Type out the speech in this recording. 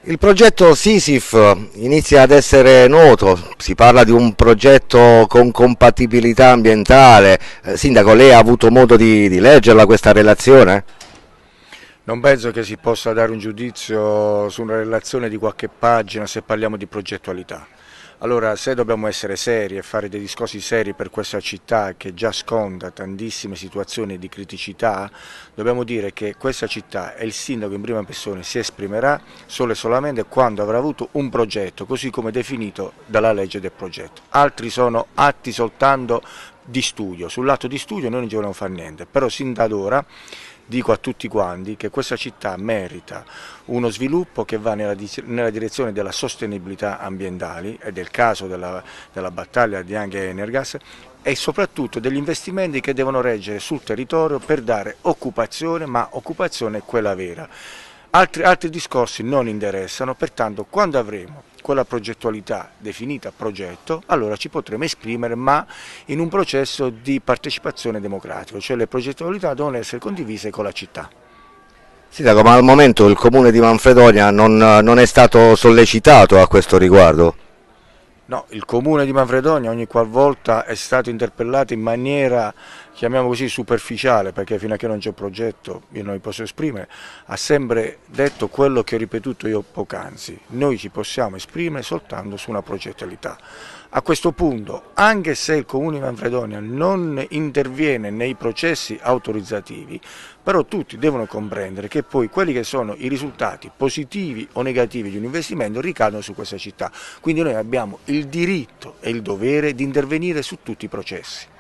Il progetto Sisif inizia ad essere noto, si parla di un progetto con compatibilità ambientale. Sindaco, lei ha avuto modo di leggerla questa relazione? Non penso che si possa dare un giudizio su una relazione di qualche pagina se parliamo di progettualità. Allora, se dobbiamo essere seri e fare dei discorsi seri per questa città che già sconta tantissime situazioni di criticità, dobbiamo dire che questa città e il sindaco in prima persona si esprimerà solo e solamente quando avrà avuto un progetto, così come definito dalla legge del progetto. Altri sono atti soltanto di studio, sull'atto di studio noi non ci vogliamo fare niente, però sin da ora dico a tutti quanti che questa città merita uno sviluppo che va nella direzione della sostenibilità ambientale, ed è il caso della battaglia di Anghe Energas, e soprattutto degli investimenti che devono reggere sul territorio per dare occupazione, ma occupazione è quella vera. Altri discorsi non interessano, pertanto quando avremo quella progettualità definita progetto, allora ci potremo esprimere, ma in un processo di partecipazione democratica, cioè le progettualità devono essere condivise con la città. Sindaco, ma al momento il comune di Manfredonia non è stato sollecitato a questo riguardo? No, il comune di Manfredonia ogni qualvolta è stato interpellato in maniera, chiamiamo così, superficiale, perché fino a che non c'è progetto io non mi posso esprimere, ha sempre detto quello che ho ripetuto io poc'anzi: noi ci possiamo esprimere soltanto su una progettualità. A questo punto, anche se il comune di Manfredonia non interviene nei processi autorizzativi, però tutti devono comprendere che poi quelli che sono i risultati positivi o negativi di un investimento ricadono su questa città. Quindi noi abbiamo il diritto e il dovere di intervenire su tutti i processi.